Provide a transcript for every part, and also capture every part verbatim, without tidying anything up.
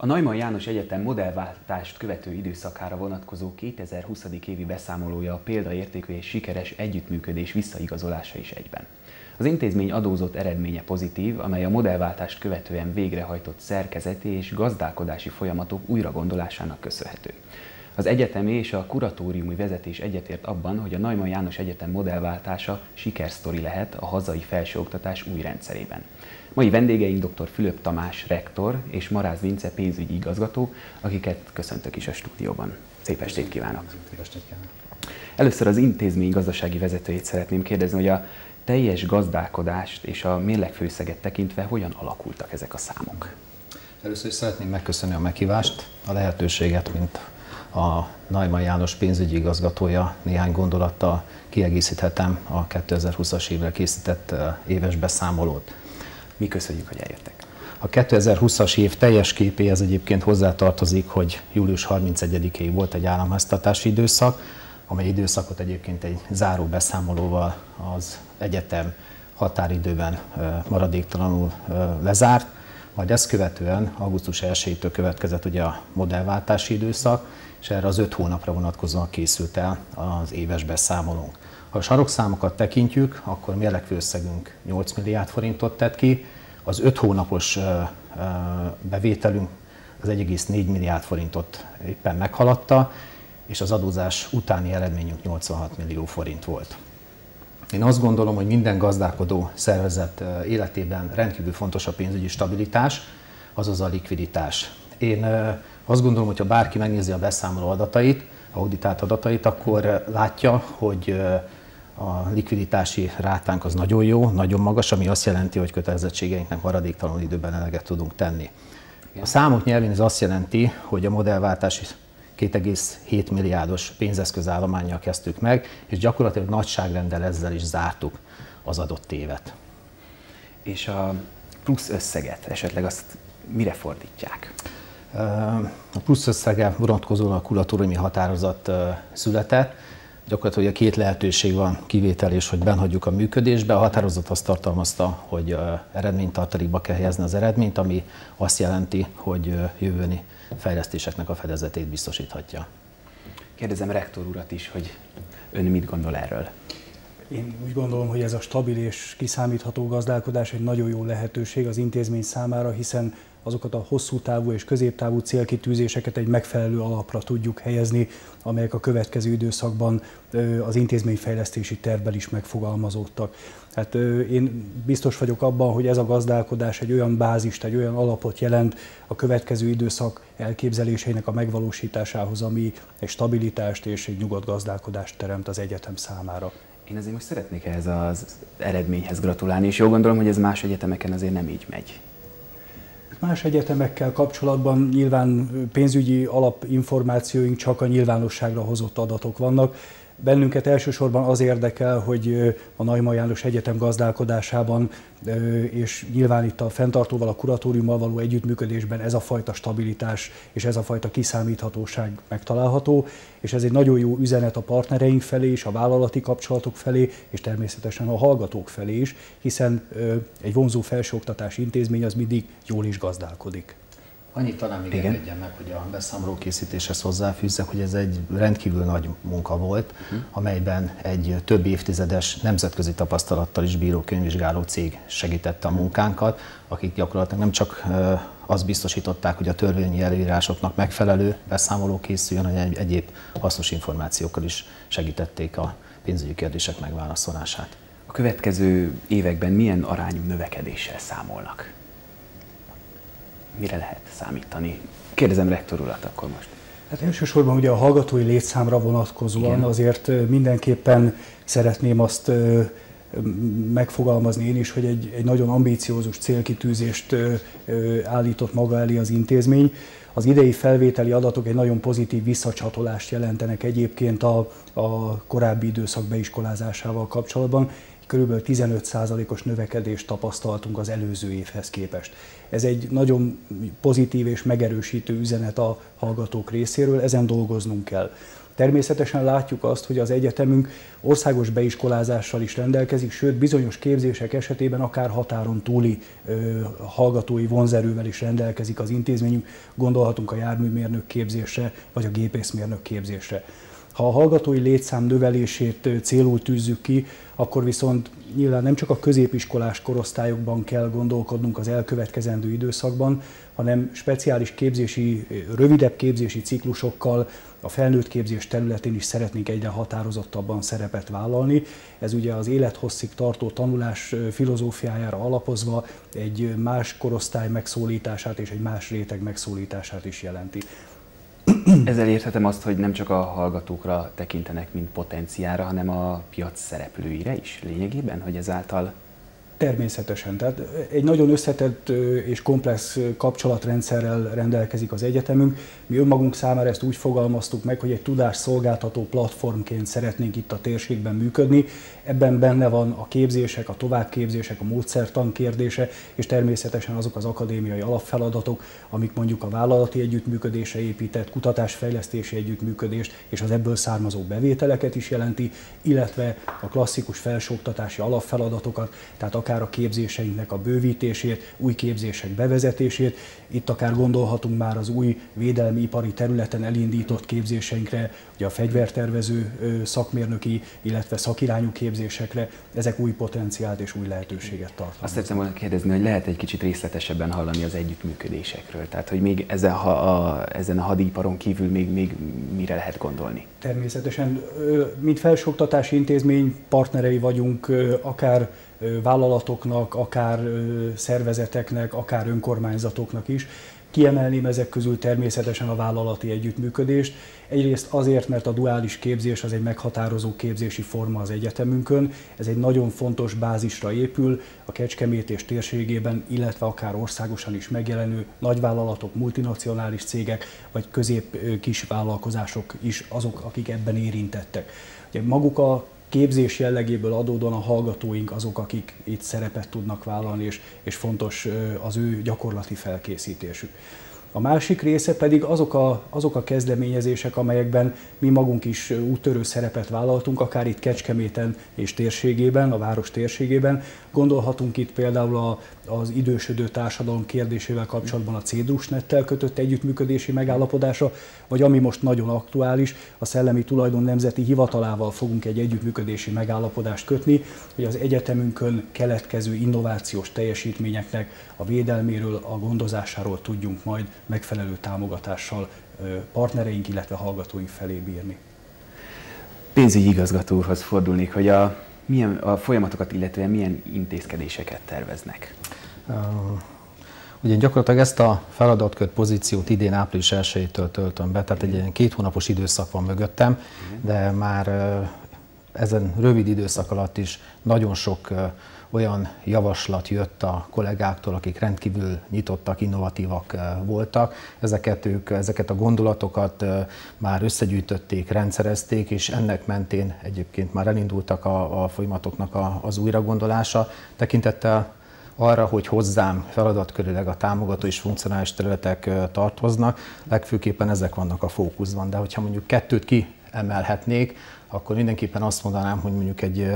A Neumann János Egyetem modellváltást követő időszakára vonatkozó kétezer-húsz. évi beszámolója a példaértékű és sikeres együttműködés visszaigazolása is egyben. Az intézmény adózott eredménye pozitív, amely a modellváltást követően végrehajtott szerkezeti és gazdálkodási folyamatok újragondolásának köszönhető. Az egyetemi és a kuratóriumi vezetés egyetért abban, hogy a Neumann János Egyetem modellváltása sikersztori lehet a hazai felsőoktatás új rendszerében. Mai vendégeink dr. Fülöp Tamás rektor és Maráz Vince pénzügyi igazgató, akiket köszöntök is a stúdióban. Szép estét kívánok! Szép estét kívánok! Először az intézmény gazdasági vezetőjét szeretném kérdezni, hogy a teljes gazdálkodást és a mérlegfőszeget tekintve hogyan alakultak ezek a számok? Először is szeretném megköszönni a meghívást, a lehetőséget, mint a Neumann János pénzügyi igazgatója néhány gondolattal kiegészíthetem a kétezer-húszas évre készített éves beszámolót. Mi köszönjük, hogy eljöttek. A kétezer-húszas év teljes képéhez egyébként hozzátartozik, hogy július harmincegyedikéig volt egy államháztartási időszak, amely időszakot egyébként egy záró beszámolóval az egyetem határidőben maradéktalanul lezárt, majd ezt követően augusztus elsejétől következett ugye a modellváltási időszak, és erre az öt hónapra vonatkozóan készült el az éves beszámolónk. Ha a sarokszámokat tekintjük, akkor mérlegfőösszegünk nyolc milliárd forintot tett ki, az öt hónapos bevételünk az egy egész négy milliárd forintot éppen meghaladta, és az adózás utáni eredményünk nyolcvanhat millió forint volt. Én azt gondolom, hogy minden gazdálkodó szervezet életében rendkívül fontos a pénzügyi stabilitás, azaz a likviditás. Én azt gondolom, hogy ha bárki megnézi a beszámoló adatait, auditált adatait, akkor látja, hogy a likviditási rátánk az nagyon jó, nagyon magas, ami azt jelenti, hogy kötelezettségeinknek maradéktalanul időben eleget tudunk tenni. A számok nyelvén ez azt jelenti, hogy a modellváltási két egész hét milliárdos pénzeszközállománnyal kezdtük meg, és gyakorlatilag nagyságrenddel ezzel is zártuk az adott évet. És a plusz összeget esetleg azt mire fordítják? A plusz összege vonatkozóan a kuratóriumi határozat született. Gyakorlatilag a két lehetőség van, kivételés, hogy benhagyjuk a működésbe. A határozat azt tartalmazta, hogy eredménytartalékba kell helyezni az eredményt, ami azt jelenti, hogy jövőbeni fejlesztéseknek a fedezetét biztosíthatja. Kérdezem rektor urat is, hogy ön mit gondol erről? Én úgy gondolom, hogy ez a stabil és kiszámítható gazdálkodás egy nagyon jó lehetőség az intézmény számára, hiszen azokat a hosszú távú és középtávú célkitűzéseket egy megfelelő alapra tudjuk helyezni, amelyek a következő időszakban az intézményfejlesztési tervben is megfogalmazódtak. Hát én biztos vagyok abban, hogy ez a gazdálkodás egy olyan bázist, egy olyan alapot jelent a következő időszak elképzeléseinek a megvalósításához, ami egy stabilitást és egy nyugodt gazdálkodást teremt az egyetem számára. Én azért most szeretnék ehhez az eredményhez gratulálni, és jól gondolom, hogy ez más egyetemeken azért nem így megy. Más egyetemekkel kapcsolatban nyilván pénzügyi alapinformációink csak a nyilvánosságra hozott adatok vannak. Bennünket elsősorban az érdekel, hogy a Neumann János Egyetem gazdálkodásában és nyilván itt a fenntartóval, a kuratóriummal való együttműködésben ez a fajta stabilitás és ez a fajta kiszámíthatóság megtalálható, és ez egy nagyon jó üzenet a partnereink felé is, a vállalati kapcsolatok felé, és természetesen a hallgatók felé is, hiszen egy vonzó felsőoktatási intézmény az mindig jól is gazdálkodik. Annyit talán még engedjen meg, hogy a beszámoló készítéshez hozzáfűzzek, hogy ez egy rendkívül nagy munka volt, uh-huh. amelyben egy több évtizedes nemzetközi tapasztalattal is bíró könyvvizsgáló cég segítette a munkánkat, akik gyakorlatilag nem csak azt biztosították, hogy a törvényi előírásoknak megfelelő beszámoló készüljön, hanem egyéb hasznos információkkal is segítették a pénzügyi kérdések megválaszolását. A következő években milyen arányú növekedéssel számolnak? Mire lehet számítani? Kérdezem rektor urat akkor most. Hát elsősorban ugye a hallgatói létszámra vonatkozóan Igen. azért mindenképpen szeretném azt megfogalmazni én is, hogy egy, egy nagyon ambíciózus célkitűzést állított maga elé az intézmény. Az idei felvételi adatok egy nagyon pozitív visszacsatolást jelentenek egyébként a, a korábbi időszak beiskolázásával kapcsolatban. Körülbelül tizenöt százalékos növekedést tapasztaltunk az előző évhez képest. Ez egy nagyon pozitív és megerősítő üzenet a hallgatók részéről, ezen dolgoznunk kell. Természetesen látjuk azt, hogy az egyetemünk országos beiskolázással is rendelkezik, sőt bizonyos képzések esetében akár határon túli ö, hallgatói vonzerővel is rendelkezik az intézményünk, gondolhatunk a járműmérnök képzésre vagy a gépészmérnök képzésre. Ha a hallgatói létszám növelését célul tűzzük ki, akkor viszont nyilván nem csak a középiskolás korosztályokban kell gondolkodnunk az elkövetkezendő időszakban, hanem speciális képzési, rövidebb képzési ciklusokkal a felnőtt képzés területén is szeretnénk egyre határozottabban szerepet vállalni. Ez ugye az élethosszig tartó tanulás filozófiájára alapozva egy más korosztály megszólítását és egy más réteg megszólítását is jelenti. Ezzel érthetem azt, hogy nem csak a hallgatókra tekintenek, mint potenciára, hanem a piac szereplőire is lényegében, hogy ezáltal... Természetesen. Tehát egy nagyon összetett és komplex kapcsolatrendszerrel rendelkezik az egyetemünk. Mi önmagunk számára ezt úgy fogalmaztuk meg, hogy egy tudásszolgáltató platformként szeretnénk itt a térségben működni. Ebben benne van a képzések, a továbbképzések, a módszertan kérdése, és természetesen azok az akadémiai alapfeladatok, amik mondjuk a vállalati együttműködésre épített kutatásfejlesztési együttműködést és az ebből származó bevételeket is jelenti, illetve a klasszikus felsőoktatási alapfeladatokat, tehát akár a képzéseinknek a bővítését, új képzések bevezetését. Itt akár gondolhatunk már az új védelmi ipari területen elindított képzéseinkre, ugye a fegyvertervező szakmérnöki, illetve szakirányú képzésekre. Ezek új potenciált és új lehetőséget tartanak. Azt szeretném volna kérdezni, hogy lehet egy kicsit részletesebben hallani az együttműködésekről. Tehát, hogy még ezen a, a, ezen a hadiparon kívül még, még mire lehet gondolni? Természetesen, mint felsőoktatási intézmény partnerei vagyunk akár vállalatoknak, akár szervezeteknek, akár önkormányzatoknak is. Kiemelném ezek közül természetesen a vállalati együttműködést. Egyrészt azért, mert a duális képzés az egy meghatározó képzési forma az egyetemünkön. Ez egy nagyon fontos bázisra épül a Kecskemét és térségében, illetve akár országosan is megjelenő nagyvállalatok, multinacionális cégek, vagy közép-kis vállalkozások is azok, akik ebben érintettek. Ugye maguk a képzés jellegéből adódóan a hallgatóink azok, akik itt szerepet tudnak vállalni, és, és fontos az ő gyakorlati felkészítésük. A másik része pedig azok a, azok a kezdeményezések, amelyekben mi magunk is úttörő szerepet vállaltunk, akár itt Kecskeméten és térségében, a város térségében. Gondolhatunk itt például a, az idősödő társadalom kérdésével kapcsolatban a Cédrusnettel kötött együttműködési megállapodásra, vagy ami most nagyon aktuális, a Szellemi Tulajdon Nemzeti Hivatalával fogunk egy együttműködési megállapodást kötni, hogy az egyetemünkön keletkező innovációs teljesítményeknek a védelméről, a gondozásáról tudjunk majd megfelelő támogatással partnereink, illetve hallgatóink felé bírni. Pénzügyi igazgató úrhoz fordulnék, hogy a, milyen, a folyamatokat illetően milyen intézkedéseket terveznek? Uh, ugye gyakorlatilag ezt a feladatkört pozíciót idén április elsejétől töltöm be, tehát egy ilyen két hónapos időszak van mögöttem, de már uh, ezen rövid időszak alatt is nagyon sok uh, olyan javaslat jött a kollégáktól, akik rendkívül nyitottak, innovatívak voltak. Ezeket, ők, ezeket a gondolatokat már összegyűjtötték, rendszerezték, és ennek mentén egyébként már elindultak a, a folyamatoknak a, az újragondolása. Tekintettel arra, hogy hozzám feladatkörileg a támogató és funkcionális területek tartoznak, legfőképpen ezek vannak a fókuszban. De hogyha mondjuk kettőt kiemelhetnék, akkor mindenképpen azt mondanám, hogy mondjuk egy ö,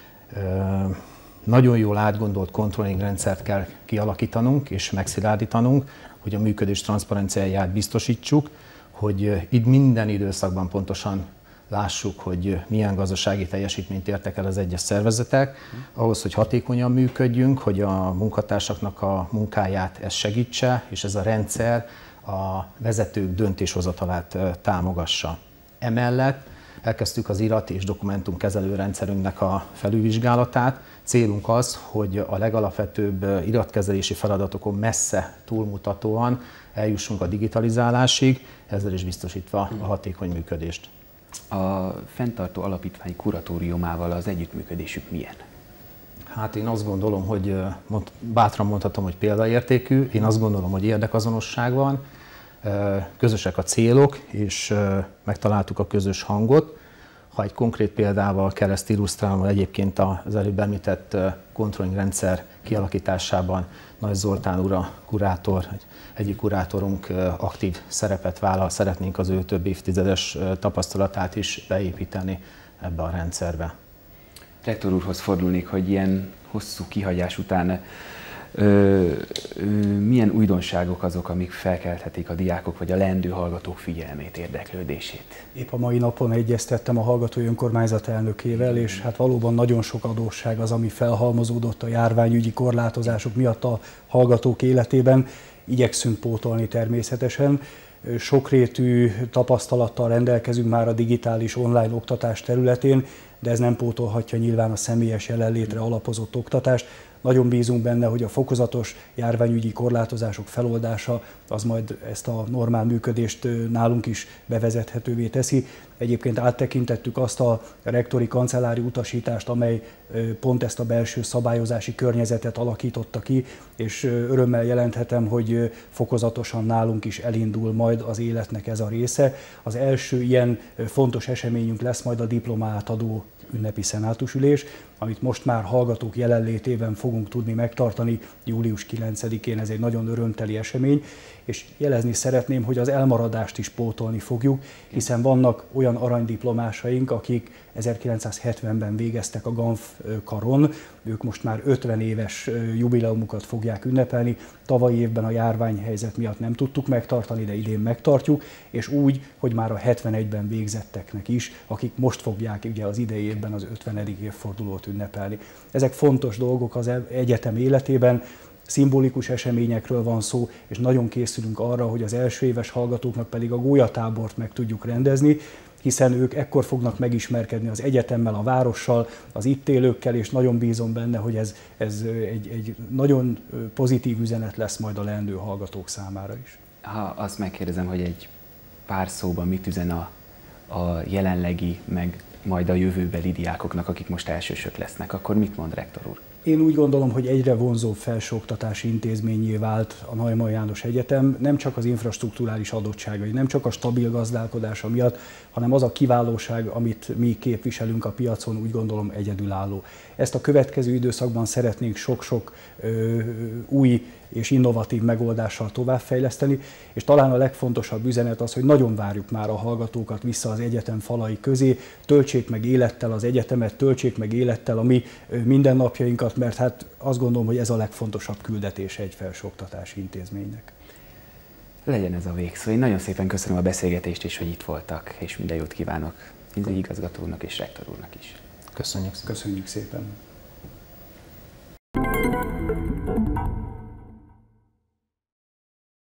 ö, nagyon jól átgondolt controlling rendszert kell kialakítanunk és megszilárdítanunk, hogy a működés transzparenciáját biztosítsuk, hogy itt minden időszakban pontosan lássuk, hogy milyen gazdasági teljesítményt értek el az egyes szervezetek, ahhoz, hogy hatékonyan működjünk, hogy a munkatársaknak a munkáját ez segítse, és ez a rendszer a vezetők döntéshozatalát támogassa. Emellett elkezdtük az irat- és dokumentumkezelő rendszerünknek a felülvizsgálatát. Célunk az, hogy a legalapvetőbb iratkezelési feladatokon messze túlmutatóan eljussunk a digitalizálásig, ezzel is biztosítva a hatékony működést. A fenntartó alapítvány kuratóriumával az együttműködésük milyen? Hát én azt gondolom, hogy mond, bátran mondhatom, hogy példaértékű. Én azt gondolom, hogy érdekazonosság van, közösek a célok, és megtaláltuk a közös hangot. Ha egy konkrét példával kell ezt illusztrálnom, egyébként az előbb említett controlling rendszer kialakításában Nagy Zoltán ura, kurátor, egyik kurátorunk aktív szerepet vállal, szeretnénk az ő több évtizedes tapasztalatát is beépíteni ebbe a rendszerbe. Rektor úrhoz fordulnék, hogy ilyen hosszú kihagyás után Ö, ö, milyen újdonságok azok, amik felkelthetik a diákok vagy a leendő hallgatók figyelmét, érdeklődését? Épp a mai napon egyeztettem a hallgatói önkormányzat elnökével, és hát valóban nagyon sok adósság az, ami felhalmozódott a járványügyi korlátozások miatt a hallgatók életében. Igyekszünk pótolni természetesen. Sokrétű tapasztalattal rendelkezünk már a digitális online oktatás területén, de ez nem pótolhatja nyilván a személyes jelenlétre alapozott oktatást. Nagyon bízunk benne, hogy a fokozatos járványügyi korlátozások feloldása az majd ezt a normál működést nálunk is bevezethetővé teszi. Egyébként áttekintettük azt a rektori kancellári utasítást, amely pont ezt a belső szabályozási környezetet alakította ki, és örömmel jelenthetem, hogy fokozatosan nálunk is elindul majd az életnek ez a része. Az első ilyen fontos eseményünk lesz majd a diplomátadó ünnepi szenátusülés, amit most már hallgatók jelenlétében fogunk tudni megtartani július kilencedikén, ez egy nagyon örömteli esemény, és jelezni szeretném, hogy az elmaradást is pótolni fogjuk, hiszen vannak olyan aranydiplomásaink, akik ezerkilencszázhetvenben végeztek a Ganf karon, ők most már ötven éves jubileumukat fogják ünnepelni, tavalyi évben a járványhelyzet miatt nem tudtuk megtartani, de idén megtartjuk, és úgy, hogy már a hetvenegyben végzetteknek is, akik most fogják ugye az idei évben az ötvenedik évfordulót ünnepelni. Ezek fontos dolgok az egyetem életében, szimbolikus eseményekről van szó, és nagyon készülünk arra, hogy az első éves hallgatóknak pedig a gólyatábort meg tudjuk rendezni, hiszen ők ekkor fognak megismerkedni az egyetemmel, a várossal, az itt élőkkel, és nagyon bízom benne, hogy ez, ez egy, egy nagyon pozitív üzenet lesz majd a leendő hallgatók számára is. Ha azt megkérdezem, hogy egy pár szóban mit üzen a, a jelenlegi, meg majd a jövőbeli diákoknak, akik most elsősök lesznek, akkor mit mond rektor úr? Én úgy gondolom, hogy egyre vonzóbb felsőoktatási intézményé vált a Neumann János Egyetem, nem csak az infrastrukturális adottságai, nem csak a stabil gazdálkodása miatt, hanem az a kiválóság, amit mi képviselünk a piacon, úgy gondolom egyedülálló. Ezt a következő időszakban szeretnénk sok-sok ö, új és innovatív megoldással továbbfejleszteni, és talán a legfontosabb üzenet az, hogy nagyon várjuk már a hallgatókat vissza az egyetem falai közé, töltsék meg élettel az egyetemet, töltsék meg élettel a mi mindennapjainkat, mert hát azt gondolom, hogy ez a legfontosabb küldetése egy felsőoktatási intézménynek. Legyen ez a végszó. Én nagyon szépen köszönöm a beszélgetést, és hogy itt voltak, és minden jót kívánok igazgató úrnak és rektor úrnak is. Köszönjük szépen. Köszönjük szépen.